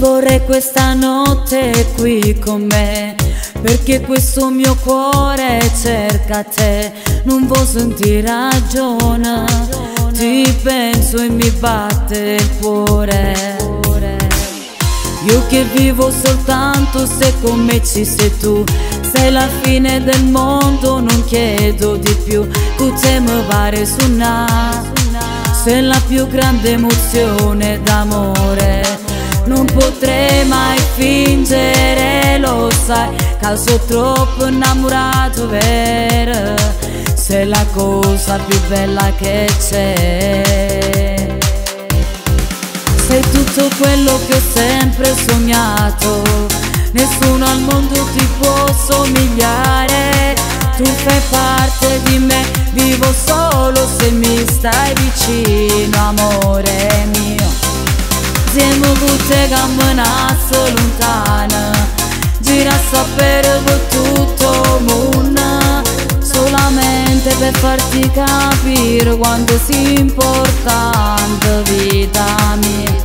vorrei questa notte qui con me, perché questo mio cuore cerca te. Non vuoi sentire ragione, ti penso e mi batte il cuore. Io che vivo soltanto se con me ci sei tu, sei la fine del mondo, non chiedo di più. Tu te mi pare suonare, sei la più grande emozione d'amore. Non potrei mai fingere, lo sai, che sono troppo innamorato, vero? Sei la cosa più bella che c'è. Sei tutto quello che ho sempre sognato, nessuno al mondo ti può somigliare. Tu fai parte di me, vivo solo se mi stai vicino, amore mio. Siamo tutte camminate lontane, gira a sapere per tutto il mondo, solamente per farti capire quanto sia importante vita mia.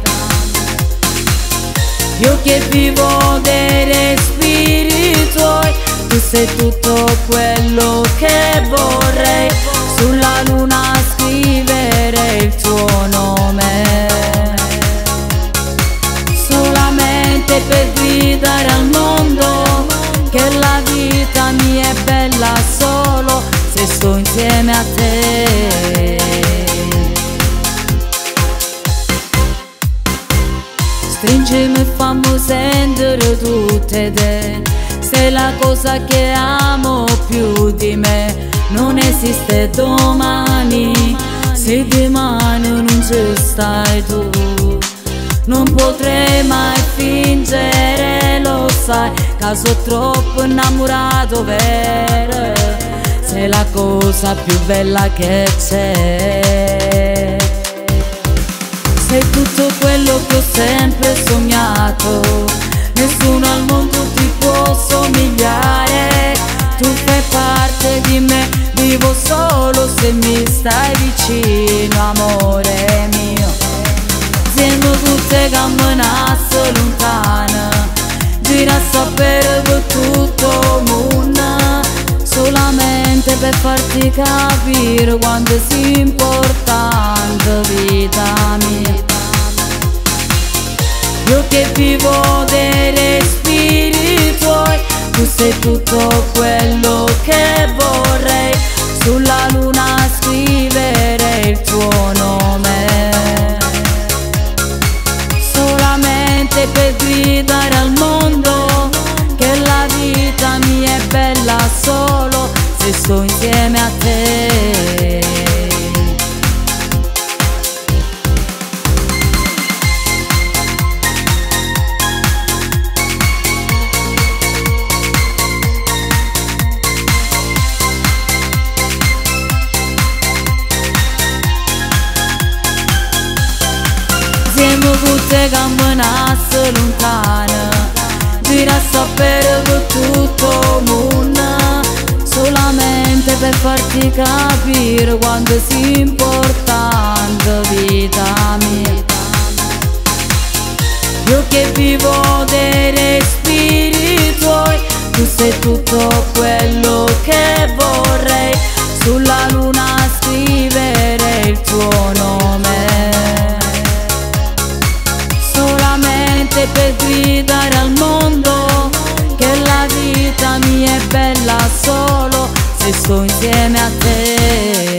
Io che vivo dei respiri tuoi, tu sei tutto quello che vorrei. Sulla luna scrivere il tuo nome, solamente per gridare al mondo che la vita mia è bella solo se sto insieme a te. Stringimi e fammi sentire tutte te, sei la cosa che amo più di me. Non esiste domani se domani non ci stai tu. Non potrei mai fingere, lo sai, che sono troppo innamorato, vero? Sei la cosa più bella che c'è. Sei tutto quello che ho sempre sognato, nessuno al mondo ti può somigliare. Tu fai parte di me, vivo solo se mi stai vicino, amore mio. Siamo tutte camminate lontane, gira a sapere per tutto il mondo, solamente per farti capire quanto sia importante vita mia. Io che vivo dei respiri tuoi, tu sei tutto quello che vorrei. Sulla luna scrivere il tuo nome, solamente per gridare al mondo che la vita mia è bella solo se sto insieme a te. Siamo tutte camminate lontane, gira a sapere per tutto il mondo, solamente per farti capire quanto sia importante vita mia. Io che vivo dei respiri tuoi, tu sei tutto quello che vorrei. Sulla luna scrivere il tuo nome, solamente per gridare al mondo che la vita mia è bella solo se sto insieme a te.